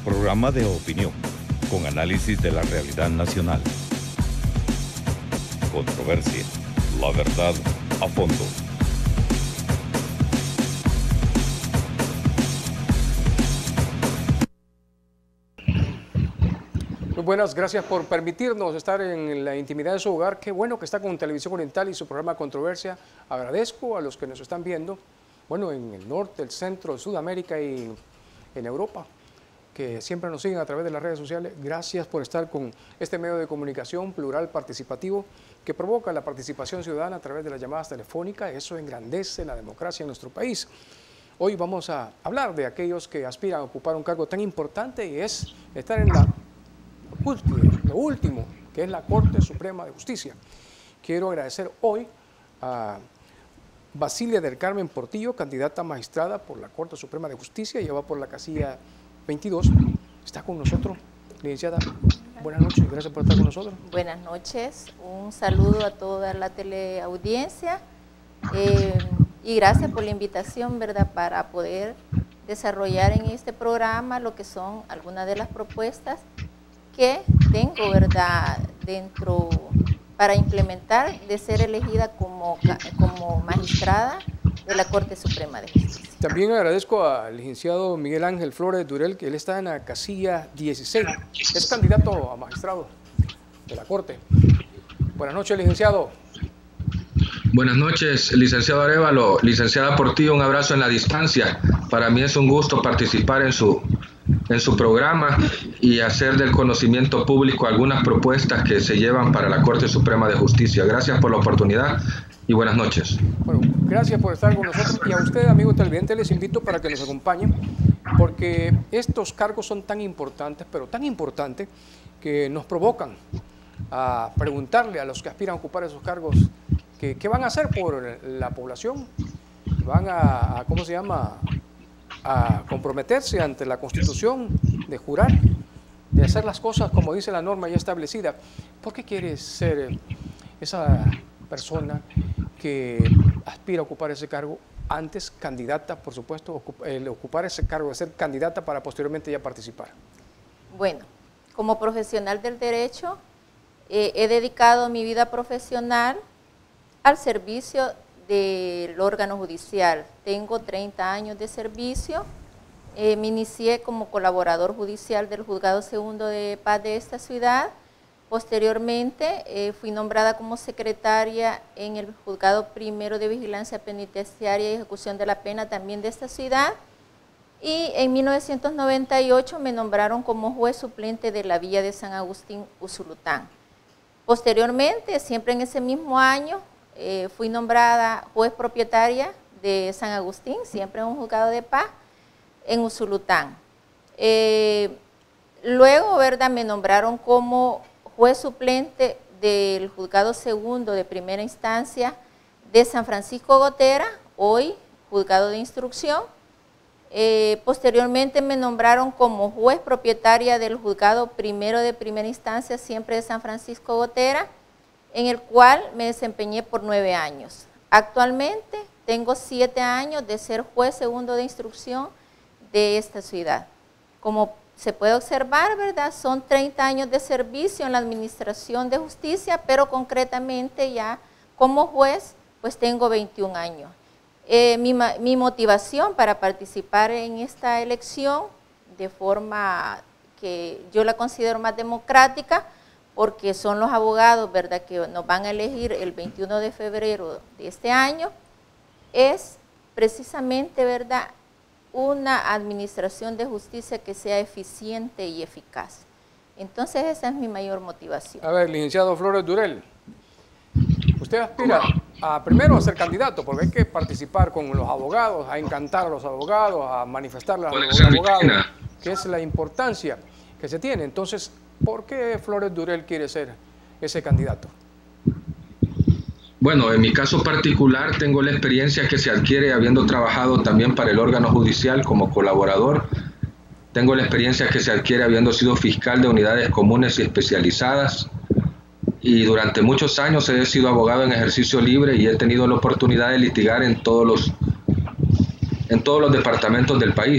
Programa de opinión, con análisis de la realidad nacional. Controversia, la verdad a fondo. Muy buenas, gracias por permitirnos estar en la intimidad de su hogar. Qué bueno que está con Televisión Oriental y su programa Controversia. Agradezco a los que nos están viendo, bueno, en el norte, el centro, Sudamérica y en Europa, que siempre nos siguen a través de las redes sociales. Gracias por estar con este medio de comunicación plural, participativo, que provoca la participación ciudadana a través de las llamadas telefónicas. Eso engrandece la democracia en nuestro país. Hoy vamos a hablar de aquellos que aspiran a ocupar un cargo tan importante y es estar en lo último, que es la Corte Suprema de Justicia. Quiero agradecer hoy a Basilia del Carmen Portillo, candidata a magistrada por la Corte Suprema de Justicia, lleva por la casilla 22. Está con nosotros, licenciada. Buenas noches y gracias por estar con nosotros. Buenas noches, un saludo a toda la teleaudiencia y gracias por la invitación, ¿verdad?, para poder desarrollar en este programa lo que son algunas de las propuestas que tengo, ¿verdad?, dentro para implementar de ser elegida como magistrada de la Corte Suprema de Justicia. También agradezco al licenciado Miguel Ángel Flores Durel, que él está en la casilla 16, es candidato a magistrado de la Corte. Buenas noches, licenciado. Buenas noches, licenciado Arévalo. Licenciada Portillo, un abrazo en la distancia. Para mí es un gusto participar en su programa y hacer del conocimiento público algunas propuestas que se llevan para la Corte Suprema de Justicia. Gracias por la oportunidad y buenas noches. Bueno, gracias por estar con nosotros y a ustedes, amigos televidentes, les invito para que nos acompañen porque estos cargos son tan importantes, pero tan importantes que nos provocan a preguntarle a los que aspiran a ocupar esos cargos qué van a hacer por la población. Van a ¿cómo se llama?, a comprometerse ante la Constitución, de jurar, de hacer las cosas como dice la norma ya establecida. ¿Por qué quieres ser esa persona que aspira a ocupar ese cargo antes candidata, por supuesto, ocupar ese cargo de ser candidata para posteriormente ya participar? Bueno, como profesional del derecho, he dedicado mi vida profesional al servicio del órgano judicial. Tengo 30 años de servicio. Me inicié como colaborador judicial del Juzgado Segundo de Paz de esta ciudad. Posteriormente fui nombrada como secretaria en el Juzgado Primero de Vigilancia Penitenciaria y Ejecución de la Pena también de esta ciudad. Y en 1998 me nombraron como juez suplente de la Villa de San Agustín, Usulután. Posteriormente, siempre en ese mismo año, fui nombrada juez propietaria de San Agustín, siempre en un juzgado de paz, en Usulután. Luego, ¿verdad?, me nombraron como juez suplente del Juzgado Segundo de Primera Instancia de San Francisco Gotera, hoy Juzgado de Instrucción. Posteriormente me nombraron como juez propietaria del Juzgado Primero de Primera Instancia, siempre de San Francisco Gotera, en el cual me desempeñé por 9 años. Actualmente tengo 7 años de ser juez segundo de instrucción de esta ciudad. Como se puede observar, ¿verdad?, son 30 años de servicio en la administración de justicia, pero concretamente ya como juez, pues tengo 21 años. Mi motivación para participar en esta elección, de forma que yo la considero más democrática, porque son los abogados, ¿verdad?, que nos van a elegir el 21 de febrero de este año, es precisamente, ¿verdad?, una administración de justicia que sea eficiente y eficaz. Entonces esa es mi mayor motivación. A ver, licenciado Flores Durel, usted aspira primero a ser candidato, porque hay que participar con los abogados, a encantar a los abogados, a manifestarle a los abogados, que es la importancia que se tiene. Entonces, ¿por qué Flores Durel quiere ser ese candidato? Bueno, en mi caso particular tengo la experiencia que se adquiere habiendo trabajado también para el órgano judicial como colaborador. Tengo la experiencia que se adquiere habiendo sido fiscal de unidades comunes y especializadas. Y durante muchos años he sido abogado en ejercicio libre y he tenido la oportunidad de litigar en todos los departamentos del país.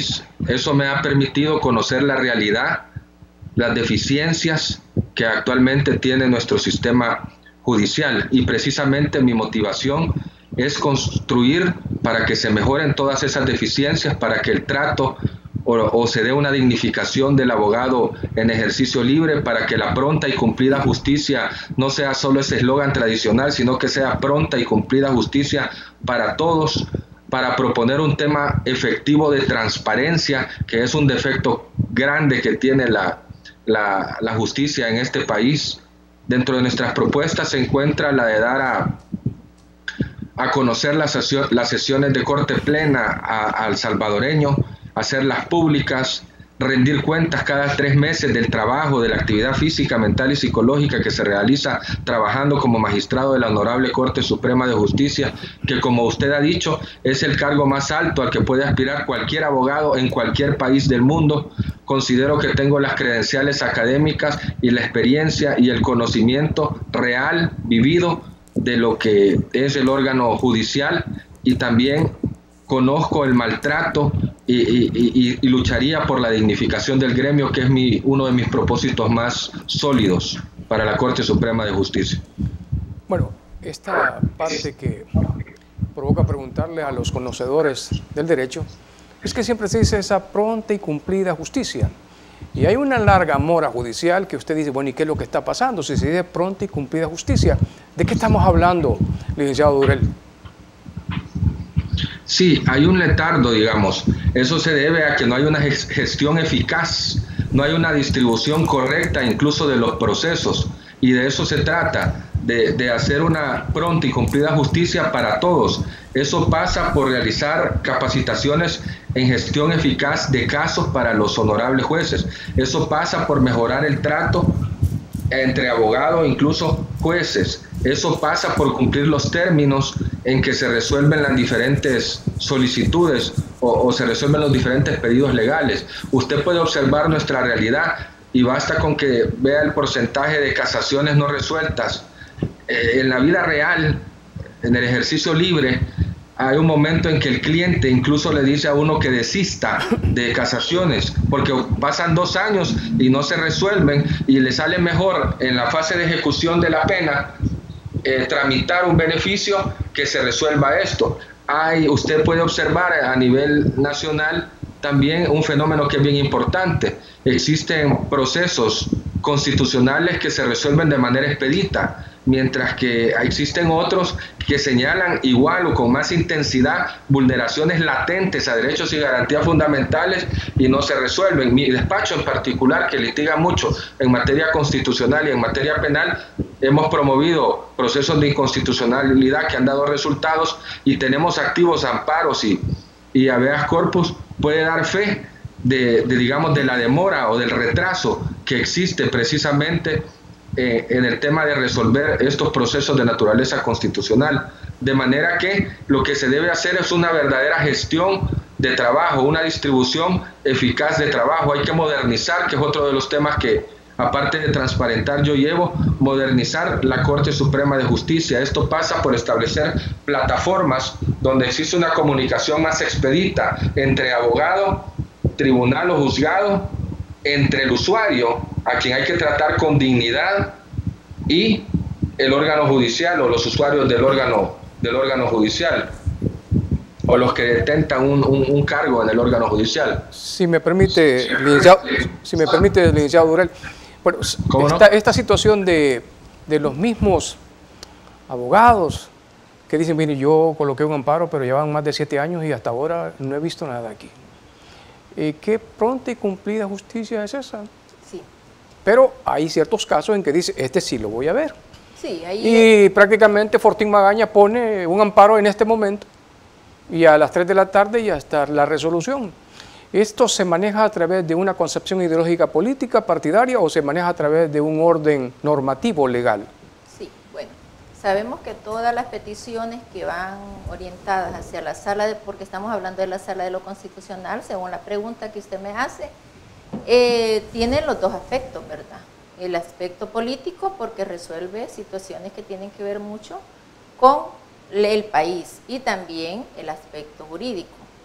Eso me ha permitido conocer la realidad, las deficiencias que actualmente tiene nuestro sistema judicial, y precisamente mi motivación es construir para que se mejoren todas esas deficiencias, para que el trato o se dé una dignificación del abogado en ejercicio libre, para que la pronta y cumplida justicia no sea solo ese eslogan tradicional, sino que sea pronta y cumplida justicia para todos, para proponer un tema efectivo de transparencia, que es un defecto grande que tiene la justicia en este país. Dentro de nuestras propuestas se encuentra la de dar a conocer las sesiones de corte plena al salvadoreño, hacerlas públicas, rendir cuentas cada 3 meses del trabajo, de la actividad física, mental y psicológica que se realiza trabajando como magistrado de la Honorable Corte Suprema de Justicia, que, como usted ha dicho, es el cargo más alto al que puede aspirar cualquier abogado en cualquier país del mundo. Considero que tengo las credenciales académicas y la experiencia y el conocimiento real, vivido, de lo que es el órgano judicial, y también conozco el maltrato y lucharía por la dignificación del gremio, que es uno de mis propósitos más sólidos para la Corte Suprema de Justicia. Bueno, esta parte que provoca preguntarle a los conocedores del derecho es que siempre se dice esa pronta y cumplida justicia. Y hay una larga mora judicial que usted dice, bueno, ¿y qué es lo que está pasando? Si se dice pronta y cumplida justicia, ¿de qué estamos hablando, licenciado Durel? Sí, hay un letargo, digamos. Eso se debe a que no hay una gestión eficaz, no hay una distribución correcta incluso de los procesos, y de eso se trata, de hacer una pronta y cumplida justicia para todos. Eso pasa por realizar capacitaciones en gestión eficaz de casos para los honorables jueces. Eso pasa por mejorar el trato entre abogados, incluso jueces. Eso pasa por cumplir los términos en que se resuelven las diferentes solicitudes o se resuelven los diferentes pedidos legales. Usted puede observar nuestra realidad y basta con que vea el porcentaje de casaciones no resueltas. En la vida real, en el ejercicio libre, hay un momento en que el cliente incluso le dice a uno que desista de casaciones porque pasan 2 años y no se resuelven, y le sale mejor en la fase de ejecución de la pena tramitar un beneficio que se resuelva esto. Usted puede observar a nivel nacional también un fenómeno que es bien importante. Existen procesos constitucionales que se resuelven de manera expedita, mientras que existen otros que señalan igual o con más intensidad vulneraciones latentes a derechos y garantías fundamentales y no se resuelven. Mi despacho en particular, que litiga mucho en materia constitucional y en materia penal, hemos promovido procesos de inconstitucionalidad que han dado resultados, y tenemos activos amparos y habeas corpus puede dar fe digamos, de la demora o del retraso que existe precisamente en el tema de resolver estos procesos de naturaleza constitucional. De manera que lo que se debe hacer es una verdadera gestión de trabajo, una distribución eficaz de trabajo. Hay que modernizar, que es otro de los temas que, aparte de transparentar, yo llevo, modernizar la Corte Suprema de Justicia. Esto pasa por establecer plataformas donde existe una comunicación más expedita entre abogado, tribunal o juzgado, entre el usuario, a quien hay que tratar con dignidad, y el órgano judicial o los usuarios del órgano judicial, o los que detentan un cargo en el órgano judicial. Si me permite, licenciado Durel, bueno, esta situación de los mismos abogados que dicen, mire, yo coloqué un amparo, pero llevan más de 7 años y hasta ahora no he visto nada aquí. ¿Qué pronta y cumplida justicia es esa? Sí. Pero hay ciertos casos en que dice, este sí lo voy a ver. Sí, ahí y prácticamente Fortín Magaña pone un amparo en este momento y a las 3 de la tarde ya está la resolución. ¿Esto se maneja a través de una concepción ideológica política partidaria o se maneja a través de un orden normativo legal? Sí, bueno, sabemos que todas las peticiones que van orientadas hacia la sala, porque estamos hablando de la sala de lo constitucional, según la pregunta que usted me hace, tienen los dos aspectos, ¿verdad? El aspecto político, porque resuelve situaciones que tienen que ver mucho con el país, y también el aspecto jurídico.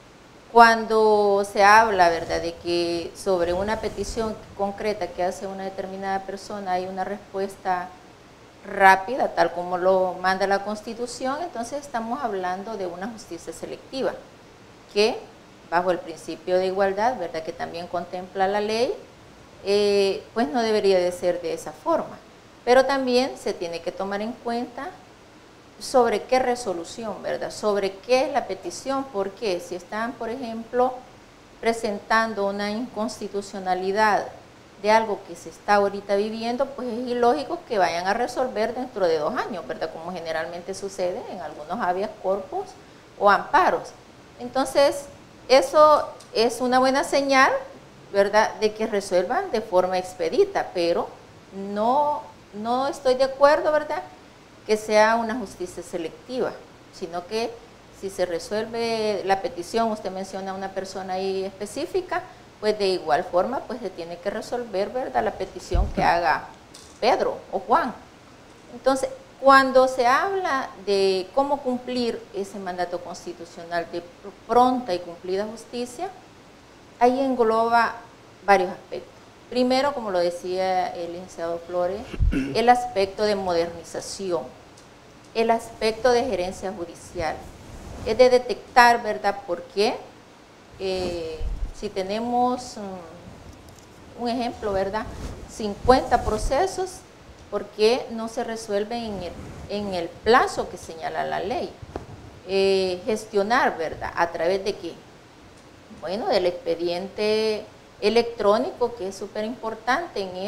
Cuando se habla, ¿verdad?, de que sobre una petición concreta que hace una determinada persona hay una respuesta rápida, tal como lo manda la Constitución, entonces estamos hablando de una justicia selectiva, que bajo el principio de igualdad, ¿verdad?, que también contempla la ley, pues no debería de ser de esa forma. Pero también se tiene que tomar en cuenta sobre qué resolución, ¿verdad?, sobre qué es la petición, porque si están, por ejemplo, presentando una inconstitucionalidad de algo que se está ahorita viviendo, pues es ilógico que vayan a resolver dentro de 2 años, ¿verdad?, como generalmente sucede en algunos habeas corpus o amparos. Entonces, eso es una buena señal, ¿verdad?, de que resuelvan de forma expedita, pero no estoy de acuerdo, ¿verdad?, que sea una justicia selectiva, sino que si se resuelve la petición, usted menciona a una persona ahí específica, pues de igual forma pues se tiene que resolver, ¿verdad?, la petición que haga Pedro o Juan. Entonces, cuando se habla de cómo cumplir ese mandato constitucional de pronta y cumplida justicia, ahí engloba varios aspectos. Primero, como lo decía el licenciado Flores, el aspecto de modernización, el aspecto de gerencia judicial, es de detectar, ¿verdad?, por qué, si tenemos un ejemplo, ¿verdad?, 50 procesos, ¿por qué no se resuelven en el plazo que señala la ley? Gestionar, ¿verdad?, ¿a través de qué? Bueno, del expediente electrónico, que es súper importante en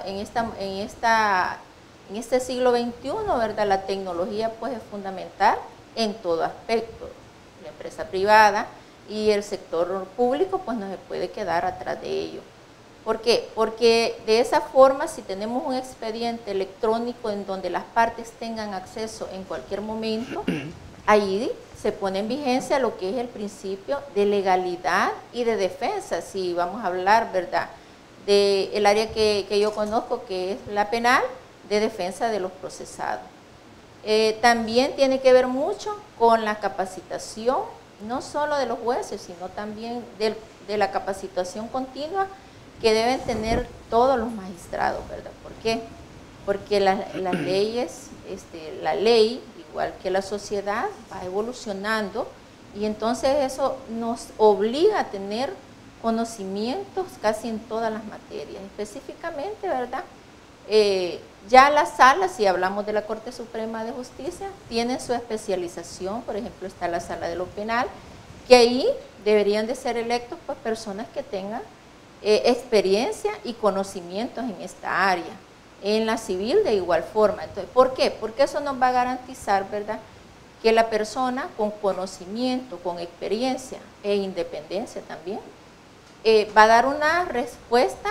este siglo XXI, ¿verdad? La tecnología pues es fundamental en todo aspecto. La empresa privada y el sector público pues no se puede quedar atrás de ello. ¿Por qué? Porque de esa forma, si tenemos un expediente electrónico en donde las partes tengan acceso en cualquier momento, ahí se pone en vigencia lo que es el principio de legalidad y de defensa. Si vamos a hablar, ¿verdad?, del área que yo conozco, que es la penal, de defensa de los procesados. También tiene que ver mucho con la capacitación, no solo de los jueces, sino también de la capacitación continua que deben tener todos los magistrados, ¿verdad? ¿Por qué? Porque las leyes, la ley, igual que la sociedad, va evolucionando, y entonces eso nos obliga a tener conocimientos casi en todas las materias. Específicamente, ¿verdad?, ya las salas, si hablamos de la Corte Suprema de Justicia, tienen su especialización. Por ejemplo, está la sala de lo penal, que ahí deberían de ser electos pues personas que tengan experiencia y conocimientos en esta área. En la civil de igual forma. Entonces, ¿por qué? Porque eso nos va a garantizar, ¿verdad?, que la persona con conocimiento, con experiencia e independencia también, va a dar una respuesta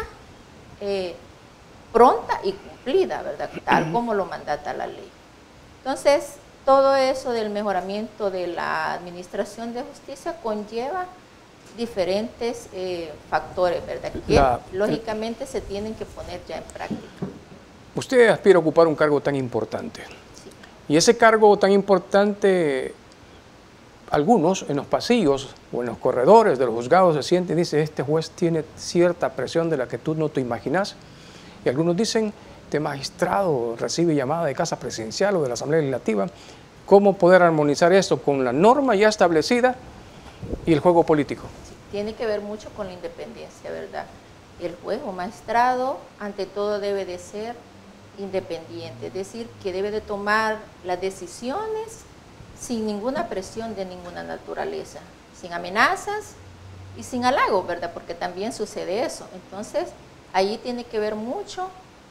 pronta y cumplida, ¿verdad?, tal como lo mandata la ley. Entonces, todo eso del mejoramiento de la administración de justicia conlleva diferentes factores, ¿verdad?, que lógicamente se tienen que poner ya en práctica. Usted aspira a ocupar un cargo tan importante. Sí. Y ese cargo tan importante, algunos en los pasillos o en los corredores de los juzgados se sienten y dicen, este juez tiene cierta presión de la que tú no te imaginas. Y algunos dicen, este magistrado recibe llamada de casa presidencial o de la Asamblea Legislativa. ¿Cómo poder armonizar esto con la norma ya establecida y el juego político? Sí, tiene que ver mucho con la independencia, ¿verdad? El juez o magistrado, ante todo, debe de ser independiente, es decir, que debe de tomar las decisiones sin ninguna presión de ninguna naturaleza, sin amenazas y sin halagos, ¿verdad?, porque también sucede eso. Entonces, allí tiene que ver mucho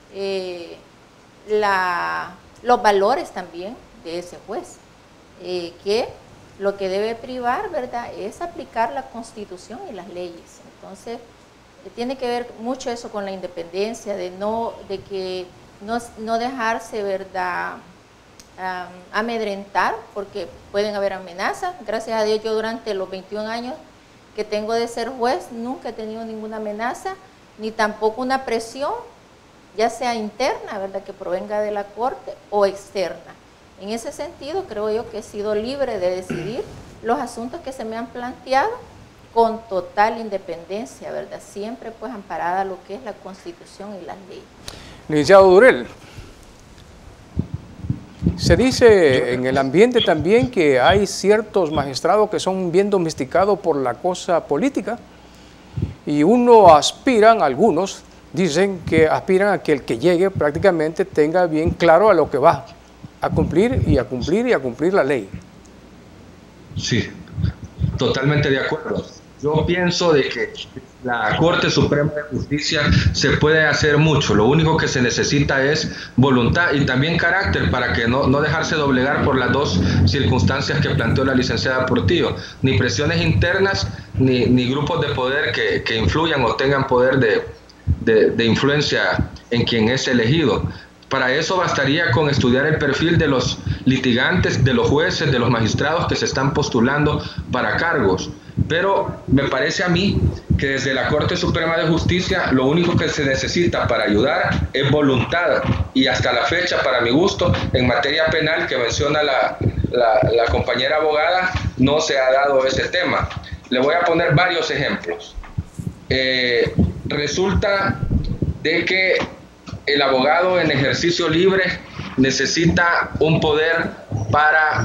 los valores también de ese juez, que lo que debe privar, ¿verdad?, es aplicar la Constitución y las leyes. Entonces, tiene que ver mucho eso con la independencia, de que no dejarse, ¿verdad?, amedrentar, porque pueden haber amenazas. Gracias a Dios, yo durante los 21 años que tengo de ser juez, nunca he tenido ninguna amenaza, ni tampoco una presión, ya sea interna, ¿verdad?, que provenga de la Corte, o externa. En ese sentido, creo yo que he sido libre de decidir los asuntos que se me han planteado con total independencia, ¿verdad? Siempre pues amparada a lo que es la Constitución y las leyes. Licenciado Durel, se dice en el ambiente también que hay ciertos magistrados que son bien domesticados por la cosa política y algunos dicen que aspiran a que el que llegue prácticamente tenga bien claro a lo que va a cumplir y a cumplir y a cumplir la ley. Sí, totalmente de acuerdo. Yo pienso de que la Corte Suprema de Justicia se puede hacer mucho. Lo único que se necesita es voluntad y también carácter para que no dejarse doblegar por las dos circunstancias que planteó la licenciada Portillo. Ni presiones internas, ni grupos de poder que influyan o tengan poder de influencia en quien es elegido. Para eso bastaría con estudiar el perfil de los litigantes, de los jueces, de los magistrados que se están postulando para cargos. Pero me parece a mí que desde la Corte Suprema de Justicia lo único que se necesita para ayudar es voluntad. Y hasta la fecha, para mi gusto, en materia penal que menciona la compañera abogada, no se ha dado ese tema. Le voy a poner varios ejemplos. Resulta de que el abogado en ejercicio libre necesita un poder para,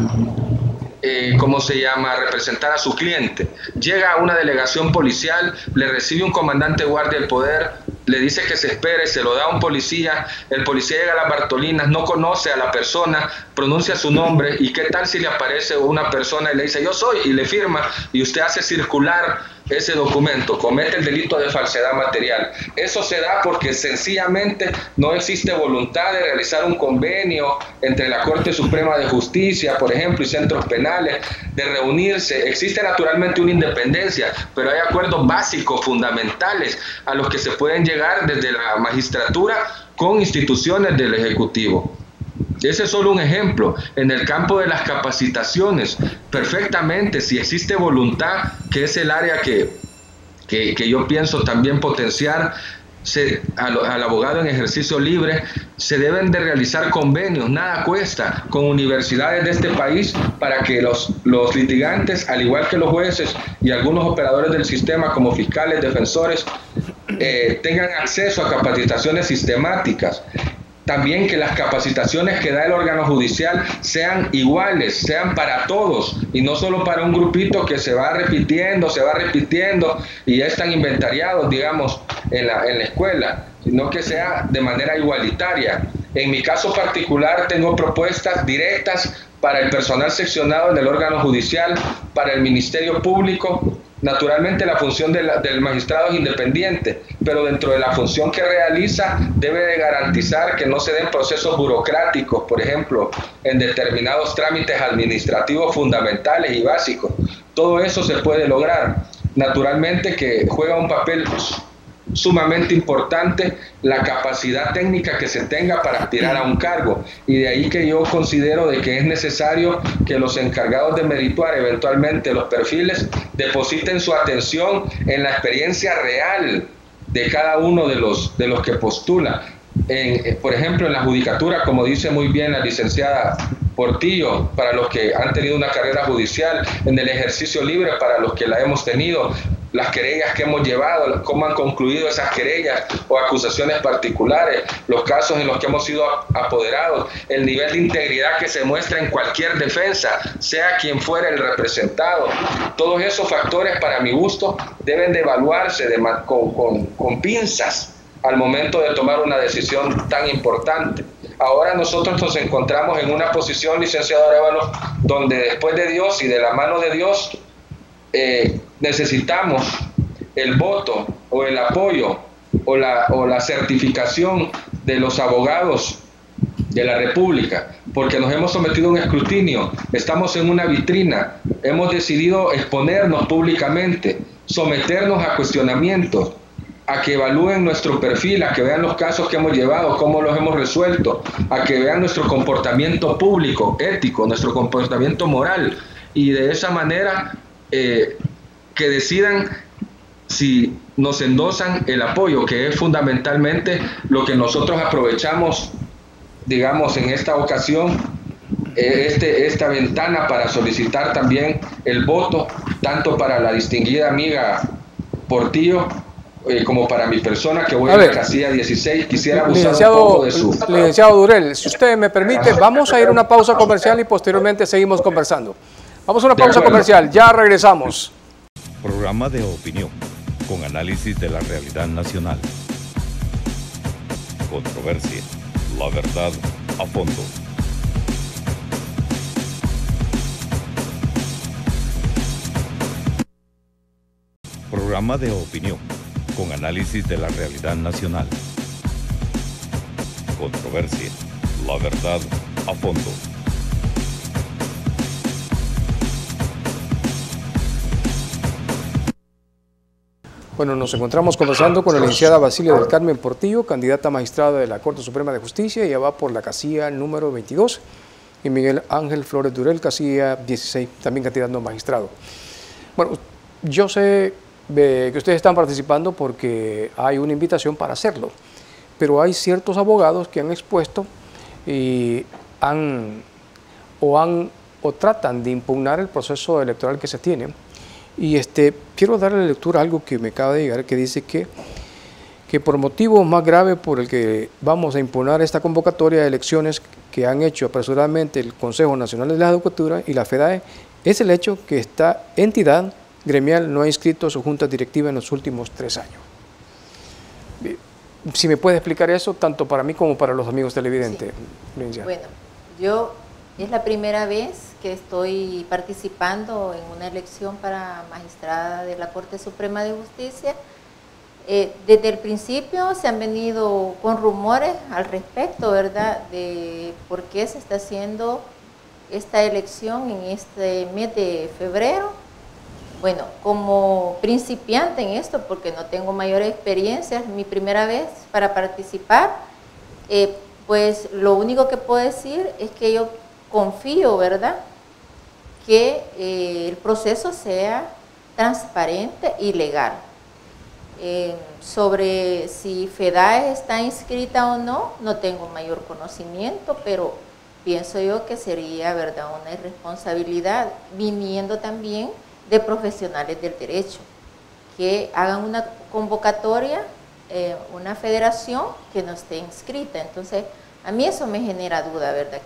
representar a su cliente. Llega a una delegación policial, le recibe un comandante de guardia del poder, le dice que se espere, se lo da a un policía, el policía llega a las Bartolinas, no conoce a la persona, pronuncia su nombre, y qué tal si le aparece una persona y le dice yo soy, y le firma, y usted hace circular ese documento, comete el delito de falsedad material. Eso se da porque sencillamente no existe voluntad de realizar un convenio entre la Corte Suprema de Justicia, por ejemplo, y centros penales, de reunirse. Existe naturalmente una independencia, pero hay acuerdos básicos, fundamentales, a los que se pueden llegar desde la magistratura con instituciones del Ejecutivo. Ese es solo un ejemplo. En el campo de las capacitaciones, perfectamente, si existe voluntad, que es el área que yo pienso también potenciar, al abogado en ejercicio libre, se deben de realizar convenios, nada cuesta, con universidades de este país para que los litigantes, al igual que los jueces y algunos operadores del sistema como fiscales, defensores, tengan acceso a capacitaciones sistemáticas. También que las capacitaciones que da el órgano judicial sean iguales, sean para todos y no solo para un grupito que se va repitiendo y ya están inventariados, digamos, en la escuela, sino que sea de manera igualitaria. En mi caso particular tengo propuestas directas para el personal seccionado en el órgano judicial, para el Ministerio Público. Naturalmente la función del magistrado es independiente, pero dentro de la función que realiza debe de garantizar que no se den procesos burocráticos, por ejemplo, en determinados trámites administrativos fundamentales y básicos. Todo eso se puede lograr. Naturalmente que juega un papel sumamente importante la capacidad técnica que se tenga para aspirar a un cargo, y de ahí que yo considero de que es necesario que los encargados de merituar eventualmente los perfiles depositen su atención en la experiencia real de cada uno de los que postula. Por ejemplo, en la judicatura, como dice muy bien la licenciada Portillo, para los que han tenido una carrera judicial, en el ejercicio libre, para los que la hemos tenido, las querellas que hemos llevado, cómo han concluido esas querellas o acusaciones particulares, los casos en los que hemos sido apoderados, el nivel de integridad que se muestra en cualquier defensa, sea quien fuera el representado. Todos esos factores, para mi gusto, deben de evaluarse con pinzas al momento de tomar una decisión tan importante. Ahora nosotros nos encontramos en una posición, licenciado Arévalo, donde después de Dios y de la mano de Dios, necesitamos el voto o el apoyo o la certificación de los abogados de la República, porque nos hemos sometido a un escrutinio, estamos en una vitrina, hemos decidido exponernos públicamente, someternos a cuestionamientos, a que evalúen nuestro perfil, a que vean los casos que hemos llevado, cómo los hemos resuelto, a que vean nuestro comportamiento público, ético, nuestro comportamiento moral, y de esa manera que decidan si nos endosan el apoyo, que es fundamentalmente lo que nosotros aprovechamos, digamos, en esta ocasión, esta ventana para solicitar también el voto tanto para la distinguida amiga Portillo como para mi persona, que voy a la casilla 16. Quisiera abusar un poco de su... Licenciado Durel, si usted me permite, vamos a ir a una pausa comercial y posteriormente seguimos conversando. Vamos a una pausa comercial, ya regresamos. Programa de opinión, con análisis de la realidad nacional. Controversia, la verdad a fondo. Programa de opinión, con análisis de la realidad nacional. Controversia, la verdad a fondo. Bueno, nos encontramos conversando con la licenciada Basilea del Carmen Portillo, candidata a magistrada de la Corte Suprema de Justicia, ella va por la casilla número 22, y Miguel Ángel Flores Durel, casilla 16, también candidato a magistrado. Bueno, yo sé que ustedes están participando porque hay una invitación para hacerlo, pero hay ciertos abogados que han expuesto y tratan de impugnar el proceso electoral que se tiene. Y quiero darle lectura a algo que me acaba de llegar, que dice que por motivo más grave por el que vamos a impugnar esta convocatoria de elecciones que han hecho apresuradamente el Consejo Nacional de la Judicatura y la FEDAE, es el hecho que esta entidad gremial no ha inscrito su junta directiva en los últimos 3 años. Si me puede explicar eso, tanto para mí como para los amigos televidentes. Sí. Bueno, es la primera vez que estoy participando en una elección para magistrada de la Corte Suprema de Justicia. Desde el principio se han venido con rumores al respecto, ¿verdad?, de por qué se está haciendo esta elección en este mes de febrero. Bueno, como principiante en esto, porque no tengo mayor experiencia, es mi primera vez para participar, pues lo único que puedo decir es que yo confío, ¿verdad?, que el proceso sea transparente y legal. Sobre si FEDAE está inscrita o no, no tengo mayor conocimiento, pero pienso yo que sería, ¿verdad?, una irresponsabilidad, viniendo también de profesionales del derecho, que hagan una convocatoria, una federación que no esté inscrita. Entonces, a mí eso me genera duda, ¿verdad?,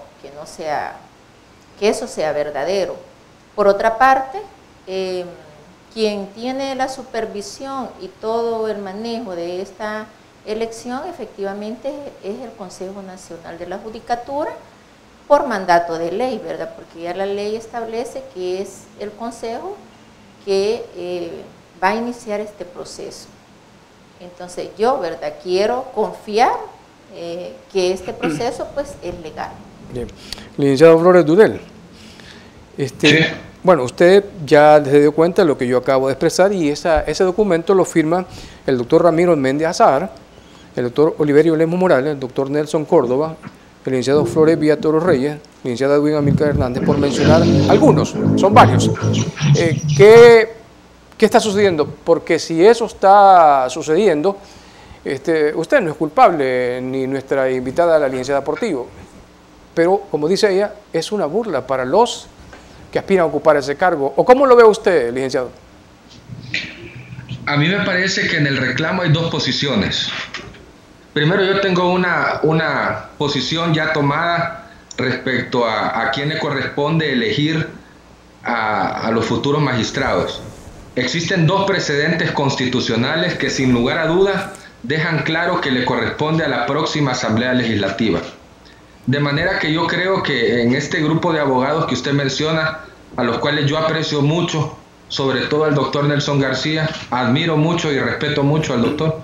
que eso sea verdadero. Por otra parte, quien tiene la supervisión y todo el manejo de esta elección efectivamente es el Consejo Nacional de la Judicatura, por mandato de ley, ¿verdad?, porque ya la ley establece que es el Consejo que va a iniciar este proceso. Entonces yo, ¿verdad?, quiero confiar que este proceso pues es legal. Bien. Licenciado Flores Durel, Sí. Bueno, usted ya se dio cuenta de lo que yo acabo de expresar y ese documento lo firma el doctor Ramiro Méndez Azar, el doctor Oliverio Lemos Morales, el doctor Nelson Córdoba, el licenciado Flores Villatoro Reyes, el licenciado Edwin Amílcar Hernández, por mencionar algunos, son varios. ¿Qué está sucediendo? Porque si eso está sucediendo, usted no es culpable, ni nuestra invitada, la licenciada Portillo, pero como dice ella, es una burla para los que aspiran a ocupar ese cargo. ¿O cómo lo ve usted, licenciado? A mí me parece que en el reclamo hay dos posiciones. Primero, yo tengo una posición ya tomada respecto a quién le corresponde elegir a los futuros magistrados. Existen dos precedentes constitucionales que sin lugar a dudas dejan claro que le corresponde a la próxima Asamblea Legislativa. De manera que yo creo que en este grupo de abogados que usted menciona, a los cuales yo aprecio mucho, sobre todo al doctor Nelson García, admiro mucho y respeto mucho al doctor,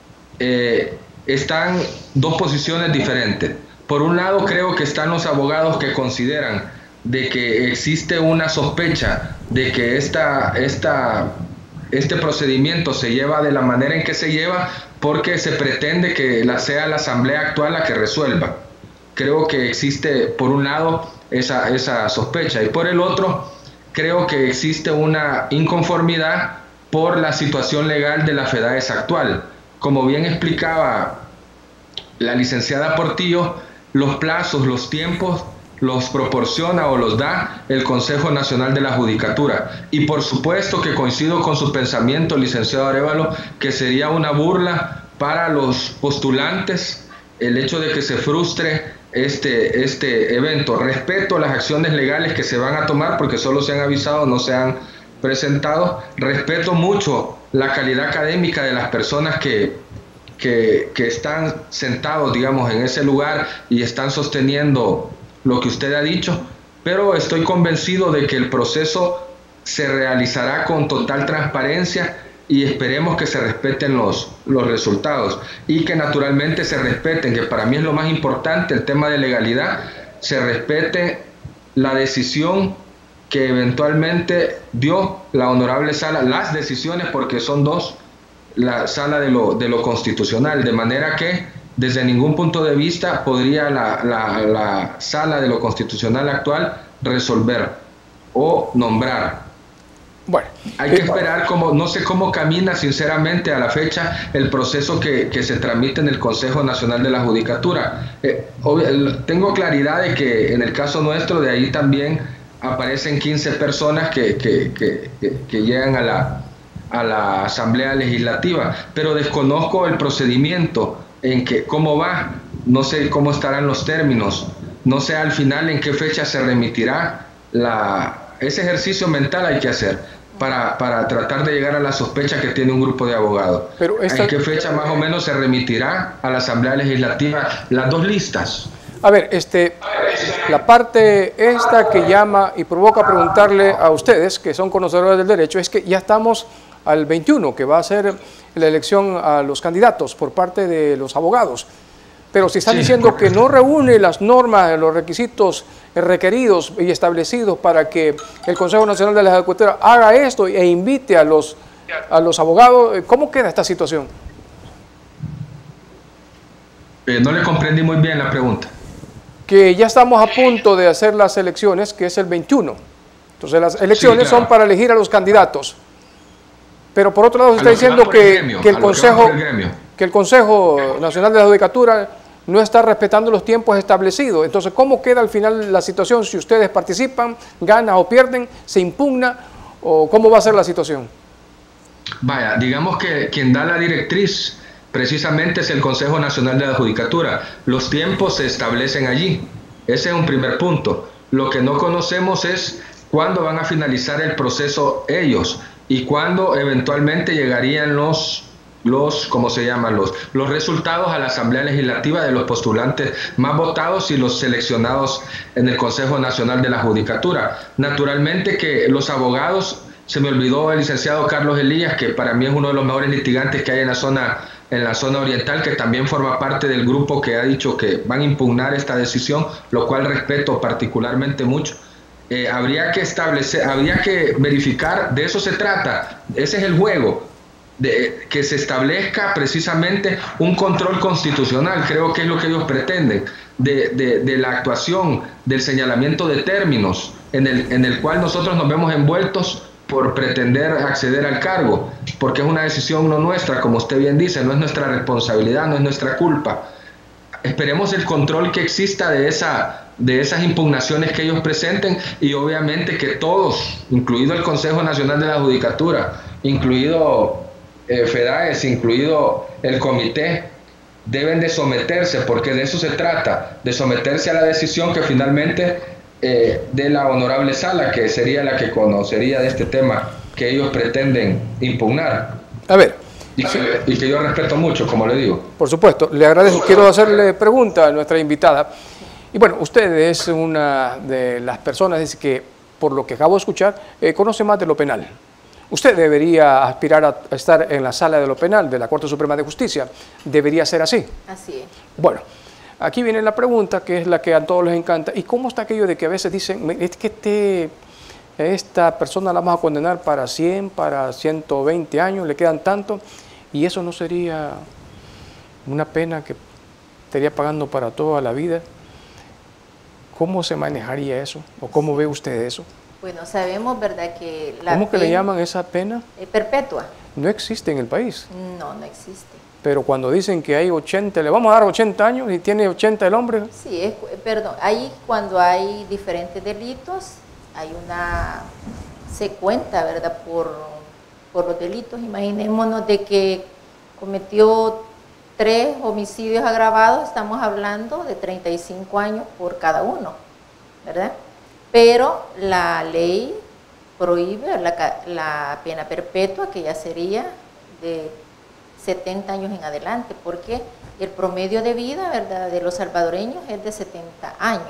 están dos posiciones diferentes. Por un lado, creo que están los abogados que consideran de que existe una sospecha de que este procedimiento se lleva de la manera en que se lleva porque se pretende que sea la Asamblea actual la que resuelva. Creo que existe, por un lado, esa sospecha, y por el otro, creo que existe una inconformidad por la situación legal de la FEDAES actual. Como bien explicaba la licenciada Portillo, los plazos, los tiempos los proporciona o los da el Consejo Nacional de la Judicatura. Y por supuesto que coincido con su pensamiento, licenciado Arévalo, que sería una burla para los postulantes el hecho de que se frustre este evento. Respeto las acciones legales que se van a tomar porque solo se han avisado, no se han presentado. Respeto mucho la calidad académica de las personas que están sentados, digamos, en ese lugar y están sosteniendo lo que usted ha dicho, pero estoy convencido de que el proceso se realizará con total transparencia y esperemos que se respeten los resultados y que naturalmente se respeten, que para mí es lo más importante, el tema de legalidad, se respete la decisión que eventualmente dio la honorable sala, las decisiones, porque son dos, la sala de lo constitucional, de manera que desde ningún punto de vista podría la sala de lo constitucional actual resolver o nombrar. Bueno, hay que esperar, no sé cómo camina sinceramente a la fecha el proceso que se tramite en el Consejo Nacional de la Judicatura. Tengo claridad de que en el caso nuestro de ahí también aparecen 15 personas que llegan a la Asamblea Legislativa, pero desconozco el procedimiento, cómo va, no sé cómo estarán los términos, no sé al final en qué fecha se remitirá ese ejercicio mental hay que hacer para tratar de llegar a la sospecha que tiene un grupo de abogados. Pero ¿en qué fecha más o menos se remitirá a la Asamblea Legislativa las dos listas? A ver, la parte esta que llama y provoca preguntarle a ustedes, que son conocedores del derecho, es que ya estamos al 21, que va a ser la elección a los candidatos por parte de los abogados. Pero si están diciendo que no reúne las normas, los requisitos requeridos y establecidos para que el Consejo Nacional de la Judicatura haga esto e invite a los abogados, ¿cómo queda esta situación? No le comprendí muy bien la pregunta. Que ya estamos a punto de hacer las elecciones, que es el 21. Entonces las elecciones son para elegir a los candidatos. Pero por otro lado se está diciendo que el Consejo Nacional de la Judicatura no está respetando los tiempos establecidos. Entonces, ¿cómo queda al final la situación? Si ustedes participan, ganan o pierden, se impugna, o ¿cómo va a ser la situación? Vaya, digamos que quien da la directriz precisamente es el Consejo Nacional de la Judicatura. Los tiempos se establecen allí. Ese es un primer punto. Lo que no conocemos es cuándo van a finalizar el proceso ellos y cuándo eventualmente llegarían los resultados a la Asamblea Legislativa de los postulantes más votados y los seleccionados en el Consejo Nacional de la Judicatura. Naturalmente que los abogados, se me olvidó el licenciado Carlos Elías, que para mí es uno de los mejores litigantes que hay en la zona oriental, que también forma parte del grupo que ha dicho que van a impugnar esta decisión, lo cual respeto particularmente mucho. Habría que verificar, de eso se trata, ese es el juego, que se establezca precisamente un control constitucional, creo que es lo que ellos pretenden, de la actuación, del señalamiento de términos en el cual nosotros nos vemos envueltos por pretender acceder al cargo, porque es una decisión no nuestra, como usted bien dice, no es nuestra responsabilidad, no es nuestra culpa. Esperemos el control que exista de esas impugnaciones que ellos presenten y obviamente que todos, incluido el Consejo Nacional de la Judicatura, incluido FEDAES, incluido el comité, deben de someterse, porque de eso se trata, de someterse a la decisión que finalmente de la honorable sala, que sería la que conocería de este tema que ellos pretenden impugnar. A ver. Y que yo respeto mucho, como le digo. Por supuesto, le agradezco. Quiero hacerle pregunta a nuestra invitada. Y bueno, usted es una de las personas que, por lo que acabo de escuchar, conoce más de lo penal. Usted debería aspirar a estar en la sala de lo penal de la Corte Suprema de Justicia. ¿Debería ser así? Así es. Bueno, aquí viene la pregunta, que es la que a todos les encanta. ¿Y cómo está aquello de que a veces dicen, es que esta persona la vamos a condenar para 100, para 120 años, le quedan tanto, y eso no sería una pena que estaría pagando para toda la vida? ¿Cómo se manejaría eso? ¿O cómo ve usted eso? Bueno, sabemos, ¿verdad?, que la ¿Cómo que le llaman esa pena? Perpetua. No existe en el país. No, no existe. pero cuando dicen que hay 80, le vamos a dar 80 años y tiene 80 el hombre. Sí, perdón, ahí cuando hay diferentes delitos, se cuenta, ¿verdad?, por los delitos. Imaginémonos de que cometió 3 homicidios agravados, estamos hablando de 35 años por cada uno, ¿verdad? Pero la ley prohíbe la pena perpetua, que ya sería de 70 años en adelante, porque el promedio de vida, ¿verdad?, de los salvadoreños es de 70 años.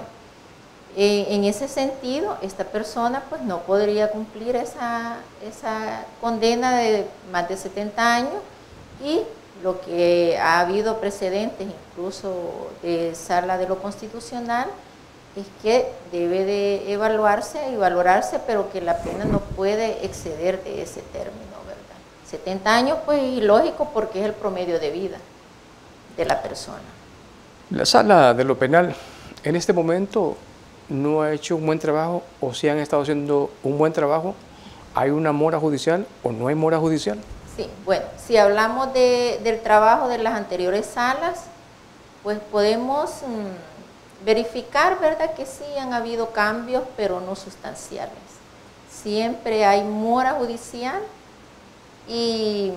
En ese sentido, esta persona pues no podría cumplir esa condena de más de 70 años, y lo que ha habido precedentes incluso de Sala de lo Constitucional es que debe de evaluarse y valorarse, pero que la pena no puede exceder de ese término, ¿verdad? 70 años pues es ilógico porque es el promedio de vida de la persona. La Sala de lo Penal en este momento no ha hecho un buen trabajo, o si han estado haciendo un buen trabajo. ¿Hay una mora judicial o no hay mora judicial? Sí, bueno, si hablamos del trabajo de las anteriores salas, pues podemos verificar, ¿verdad?, que sí han habido cambios, pero no sustanciales. Siempre hay mora judicial y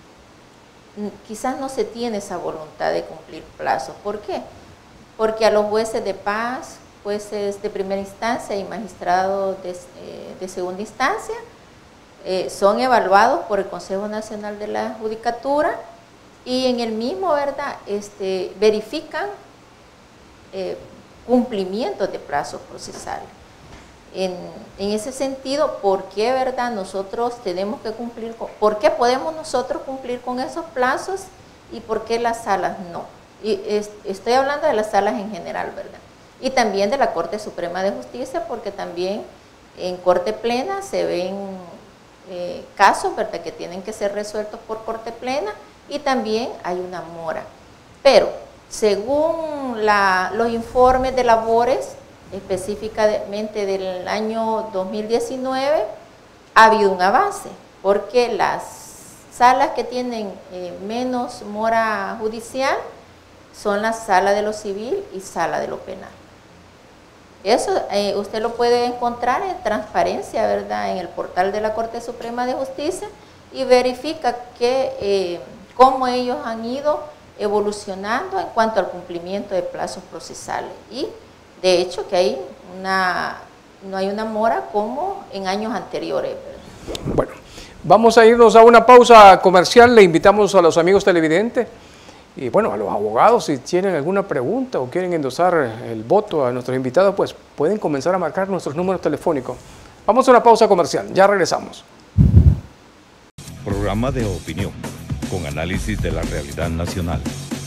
quizás no se tiene esa voluntad de cumplir plazos. ¿Por qué? Porque a los jueces de paz, jueces de primera instancia y magistrados de segunda instancia son evaluados por el Consejo Nacional de la Judicatura, y en el mismo, ¿verdad?, verifican cumplimientos de plazos procesales. En ese sentido, ¿por qué, verdad, nosotros tenemos que cumplir por qué podemos nosotros cumplir con esos plazos y por qué las salas no? Y estoy hablando de las salas en general, ¿verdad? Y también de la Corte Suprema de Justicia, porque también en Corte Plena se ven casos, ¿verdad?, que tienen que ser resueltos por Corte Plena, y también hay una mora. Pero según los informes de labores, específicamente del año 2019, ha habido un avance, porque las salas que tienen menos mora judicial son la Sala de lo Civil y Sala de lo Penal. Eso usted lo puede encontrar en transparencia, ¿verdad?, en el portal de la Corte Suprema de Justicia, y verifica cómo ellos han ido evolucionando en cuanto al cumplimiento de plazos procesales. Y de hecho que no hay una mora como en años anteriores, ¿verdad? Bueno, vamos a irnos a una pausa comercial. Le invitamos a los amigos televidentes y bueno, a los abogados, si tienen alguna pregunta o quieren endosar el voto a nuestros invitados, pues pueden comenzar a marcar nuestros números telefónicos. Vamos a una pausa comercial, ya regresamos. Programa de opinión, con análisis de la realidad nacional.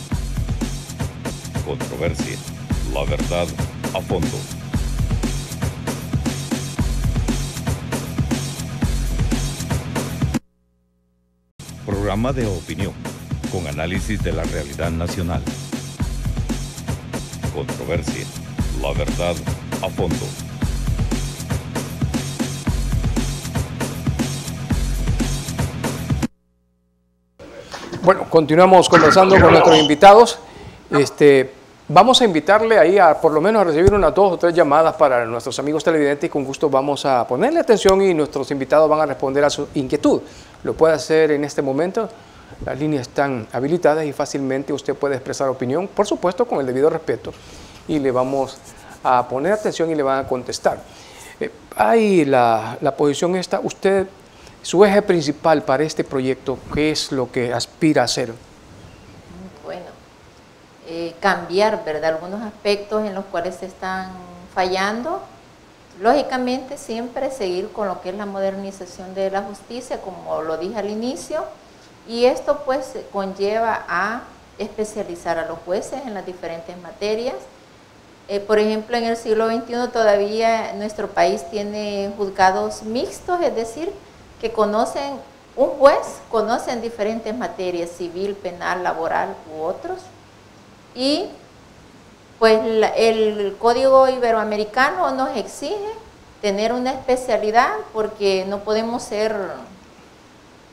Controversia, la verdad a fondo. Programa de opinión, con análisis de la realidad nacional. Controversia, la verdad a fondo. Bueno, continuamos conversando con nuestros invitados. Vamos a invitarle ahí a por lo menos a recibir unas 2 o 3 llamadas para nuestros amigos televidentes, y con gusto vamos a ponerle atención y nuestros invitados van a responder a su inquietud. Lo puede hacer en este momento. Las líneas están habilitadas y fácilmente usted puede expresar opinión, por supuesto con el debido respeto, y le vamos a poner atención y le van a contestar. Ahí la posición está, usted, su eje principal para este proyecto, ¿qué es lo que aspira a hacer? Bueno, cambiar, ¿verdad?, algunos aspectos en los cuales se están fallando. Lógicamente siempre seguir con lo que es la modernización de la justicia, como lo dije al inicio, y esto pues conlleva a especializar a los jueces en las diferentes materias. Por ejemplo, en el siglo XXI todavía nuestro país tiene juzgados mixtos, es decir, que un juez conoce en diferentes materias, civil, penal, laboral u otros, y pues el Código Iberoamericano nos exige tener una especialidad, porque no podemos ser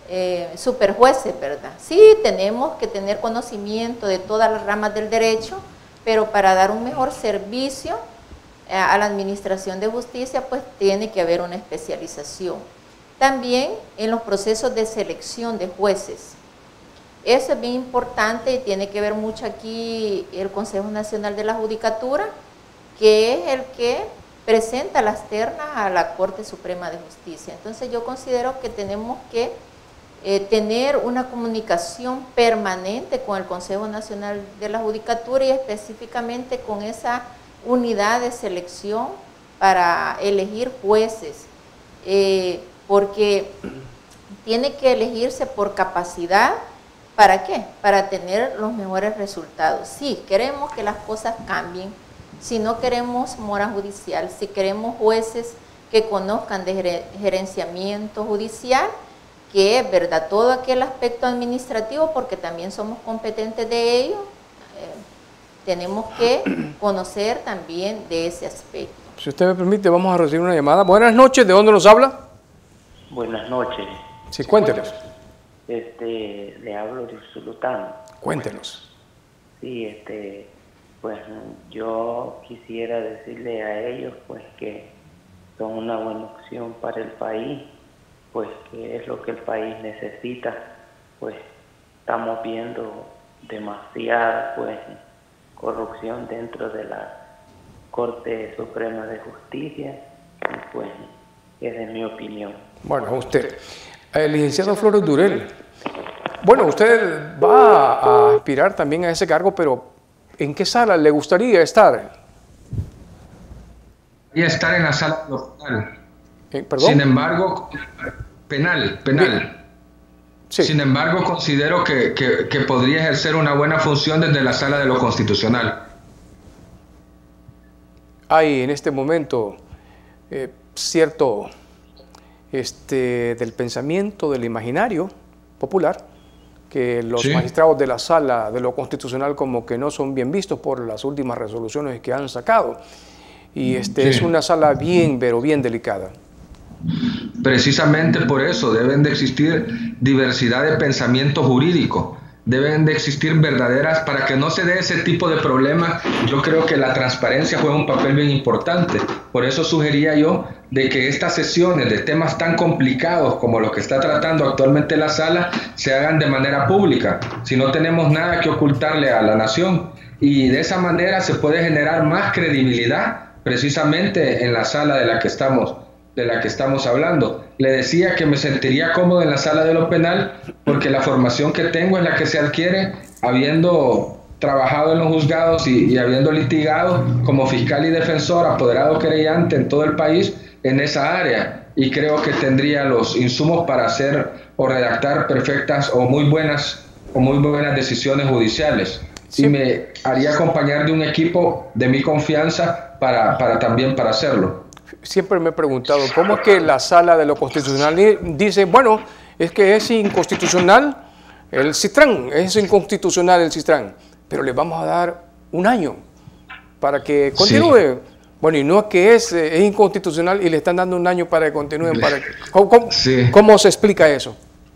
superjueces, ¿verdad? Sí, tenemos que tener conocimiento de todas las ramas del derecho, pero para dar un mejor servicio a la administración de justicia, pues tiene que haber una especialización. También en los procesos de selección de jueces. Eso es bien importante y tiene que ver mucho aquí el Consejo Nacional de la Judicatura, que es el que presenta las ternas a la Corte Suprema de Justicia. Entonces yo considero que tenemos que tener una comunicación permanente con el Consejo Nacional de la Judicatura y específicamente con esa unidad de selección para elegir jueces, porque tiene que elegirse por capacidad. ¿Para qué? Para tener los mejores resultados. Sí, queremos que las cosas cambien, si no queremos mora judicial, si queremos jueces que conozcan de gerenciamiento judicial, que es verdad, todo aquel aspecto administrativo, porque también somos competentes de ello, tenemos que conocer también de ese aspecto. Si usted me permite, vamos a recibir una llamada. Buenas noches, ¿de dónde nos habla? Buenas noches. Sí, cuéntenos. Le hablo de Usulután. Cuéntenos. Sí, pues yo quisiera decirle a ellos pues que son una buena opción para el país, pues que es lo que el país necesita, pues estamos viendo demasiada pues corrupción dentro de la Corte Suprema de Justicia, y pues esa es mi opinión. Bueno, usted, el licenciado Flores Durel, bueno, usted va a aspirar también a ese cargo, pero ¿en qué sala le gustaría estar? Y estar en la sala penal. ¿Perdón? Sin embargo, penal. Sí. Sin embargo, considero que podría ejercer una buena función desde la sala de lo constitucional. Hay en este momento cierto del pensamiento, del imaginario popular, que los magistrados de la sala de lo constitucional como que no son bien vistos por las últimas resoluciones que han sacado. Y es una sala bien, pero bien delicada. Precisamente por eso deben de existir diversidad de pensamiento jurídico, deben de existir verdaderas, para que no se dé ese tipo de problemas. Yo creo que la transparencia juega un papel bien importante. Por eso sugería yo de que estas sesiones de temas tan complicados como los que está tratando actualmente la sala se hagan de manera pública, si no tenemos nada que ocultarle a la nación, y de esa manera se puede generar más credibilidad precisamente en la sala de la que estamos hablando. Le decía que me sentiría cómodo en la sala de lo penal porque la formación que tengo es la que se adquiere habiendo trabajado en los juzgados y habiendo litigado como fiscal y defensor, apoderado querellante en todo el país en esa área, y creo que tendría los insumos para hacer o redactar perfectas o muy buenas decisiones judiciales. Sí. Y me haría acompañar de un equipo de mi confianza para hacerlo. Siempre me he preguntado, ¿cómo es que la sala de lo constitucional dice, bueno, es que es inconstitucional el CISTRAN, es inconstitucional el CISTRAN, pero le vamos a dar un año para que continúe? Sí. Bueno, y no es que es inconstitucional y le están dando un año para que continúen. ¿Cómo se explica eso?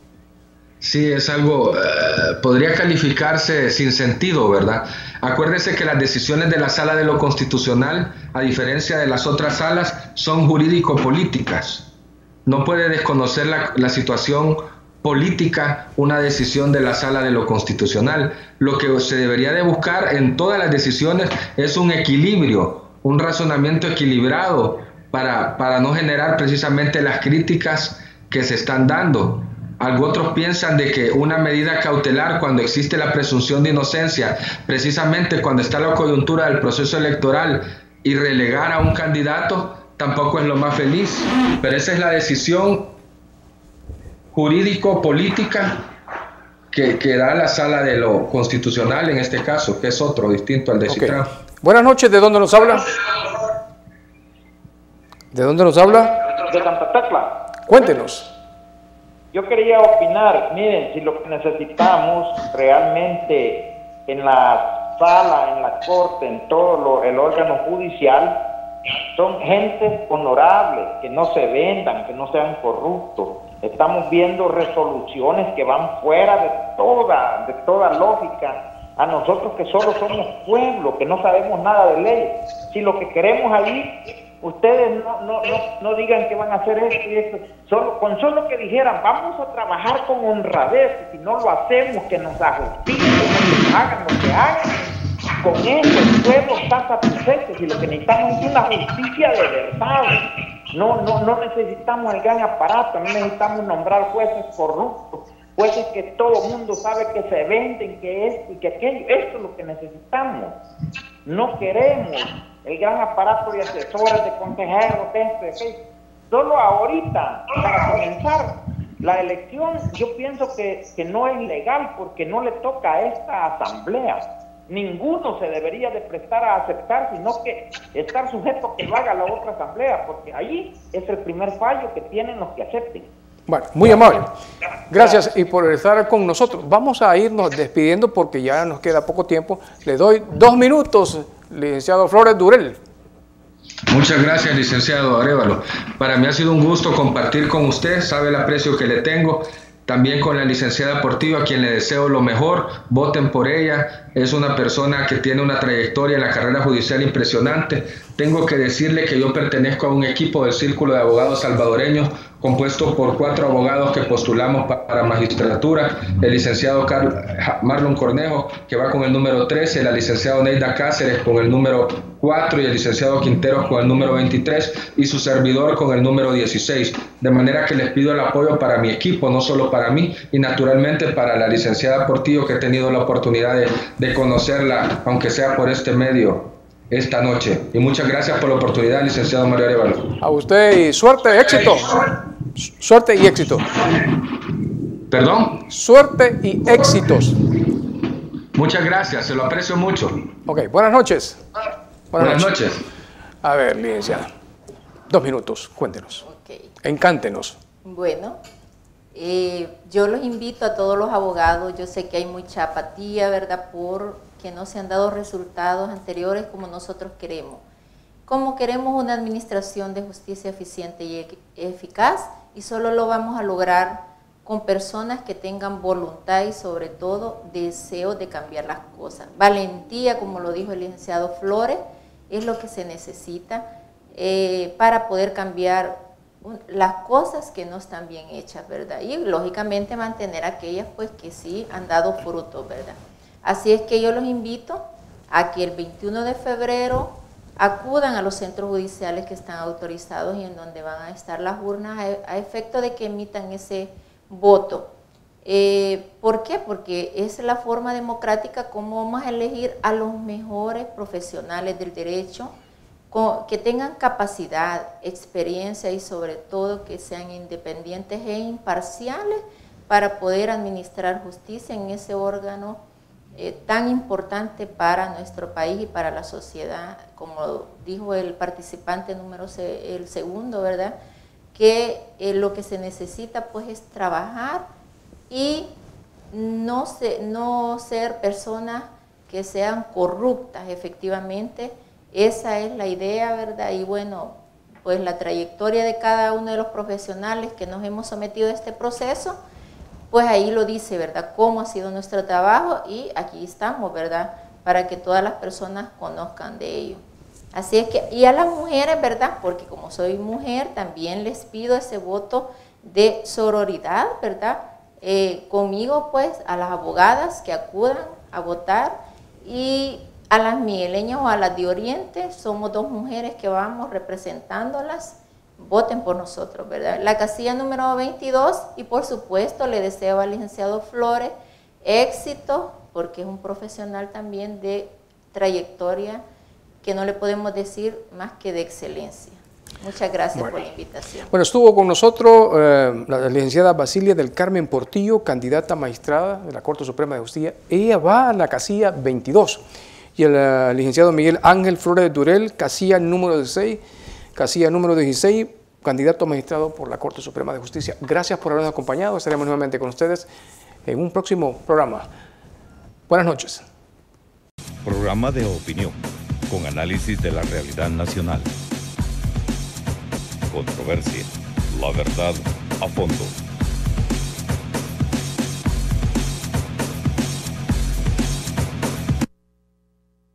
Sí, es algo, podría calificarse sin sentido, ¿verdad? Acuérdese que las decisiones de la Sala de lo Constitucional, a diferencia de las otras salas, son jurídico-políticas. No puede desconocer la situación política una decisión de la Sala de lo Constitucional. Lo que se debería de buscar en todas las decisiones es un equilibrio, un razonamiento equilibrado para no generar precisamente las críticas que se están dando. Otros piensan de que una medida cautelar cuando existe la presunción de inocencia, precisamente cuando está la coyuntura del proceso electoral, y relegar a un candidato tampoco es lo más feliz, pero esa es la decisión jurídico-política que da la Sala de lo Constitucional en este caso, que es otro, distinto al de CISTRAN. Buenas noches, ¿de dónde nos habla? ¿De dónde nos habla? De Santa Tecla. Cuéntenos. Yo quería opinar, miren, si lo que necesitamos realmente en la sala, en la corte, en todo el órgano judicial, son gente honorable, que no se vendan, que no sean corruptos. Estamos viendo resoluciones que van fuera de toda lógica. A nosotros que solo somos pueblo, que no sabemos nada de leyes. Si lo que queremos ahí, ustedes no digan que van a hacer esto y esto. Con solo que dijeran, vamos a trabajar con honradez, si no lo hacemos, que nos ajusticen, que nos hagan lo que hagan. Con eso el pueblo está satisfecho. Si lo que necesitamos es una justicia de verdad. No necesitamos el gran aparato, no necesitamos nombrar jueces corruptos, jueces que todo el mundo sabe que se venden, que esto y que aquello. Esto es lo que necesitamos. No queremos el gran aparato de asesores, de consejeros, de esto, de aquello. Solo ahorita, para comenzar la elección, yo pienso que no es legal porque no le toca a esta asamblea. Ninguno se debería de prestar a aceptar, sino que estar sujeto a que lo haga la otra asamblea, porque ahí es el primer fallo que tienen los que acepten. Bueno, muy amable. Gracias y por estar con nosotros. Vamos a irnos despidiendo porque ya nos queda poco tiempo. Le doy 2 minutos, licenciado Flores Durell. Muchas gracias, licenciado Arévalo. Para mí ha sido un gusto compartir con usted, sabe el aprecio que le tengo. También con la licenciada Portillo, a quien le deseo lo mejor, voten por ella. Es una persona que tiene una trayectoria en la carrera judicial impresionante. Tengo que decirle que yo pertenezco a un equipo del Círculo de Abogados Salvadoreños compuesto por 4 abogados que postulamos para magistratura, el licenciado Marlon Cornejo, que va con el número 13, la licenciada Neida Cáceres con el número 4 y el licenciado Quinteros con el número 23 y su servidor con el número 16. De manera que les pido el apoyo para mi equipo, no solo para mí, y naturalmente para la licenciada Portillo, que he tenido la oportunidad de conocerla, aunque sea por este medio, esta noche. Y muchas gracias por la oportunidad, licenciado Mario Arévalo. A usted y suerte, éxito. Suerte y éxito. ¿Perdón? Suerte y éxitos. Muchas gracias, se lo aprecio mucho. Ok, buenas noches. Buenas noches. A ver, licenciada, 2 minutos, cuéntenos. Okay. Encántenos. Bueno, yo los invito a todos los abogados. Yo sé que hay mucha apatía, ¿verdad?, porque no se han dado resultados anteriores como nosotros queremos. Como queremos una administración de justicia eficiente y eficaz, y solo lo vamos a lograr con personas que tengan voluntad y sobre todo deseo de cambiar las cosas. Valentía, como lo dijo el licenciado Flores, es lo que se necesita para poder cambiar las cosas que no están bien hechas, ¿verdad? Y lógicamente mantener aquellas pues que sí han dado frutos, ¿verdad? Así es que yo los invito a que el 21 de febrero acudan a los centros judiciales que están autorizados y en donde van a estar las urnas a efecto de que emitan ese voto. ¿Por qué? Porque es la forma democrática como vamos a elegir a los mejores profesionales del derecho, que tengan capacidad, experiencia y sobre todo que sean independientes e imparciales para poder administrar justicia en ese órgano tan importante para nuestro país y para la sociedad, como dijo el participante número el segundo, ¿verdad? Que lo que se necesita pues es trabajar y no ser personas que sean corruptas efectivamente. Esa es la idea, ¿verdad? Y bueno, pues la trayectoria de cada uno de los profesionales que nos hemos sometido a este proceso, pues ahí lo dice, ¿verdad? Cómo ha sido nuestro trabajo y aquí estamos, ¿verdad? Para que todas las personas conozcan de ello. Así es que, y a las mujeres, ¿verdad? Porque como soy mujer, también les pido ese voto de sororidad, ¿verdad? Conmigo, pues, a las abogadas que acudan a votar y a las migueleñas o a las de Oriente, somos 2 mujeres que vamos representándolas, voten por nosotros, ¿verdad? La casilla número 22 y por supuesto le deseo al licenciado Flores éxito porque es un profesional también de trayectoria que no le podemos decir más que de excelencia. Muchas gracias por la invitación. Bueno, estuvo con nosotros la licenciada Basilia del Carmen Portillo, candidata a magistrada de la Corte Suprema de Justicia. Ella va a la casilla 22. Y el licenciado Miguel Ángel Flores Durell, casilla número 16, casilla número 16, candidato a magistrado por la Corte Suprema de Justicia. Gracias por habernos acompañado. Estaremos nuevamente con ustedes en un próximo programa. Buenas noches. Programa de opinión, con análisis de la realidad nacional. Controversia, la verdad a fondo.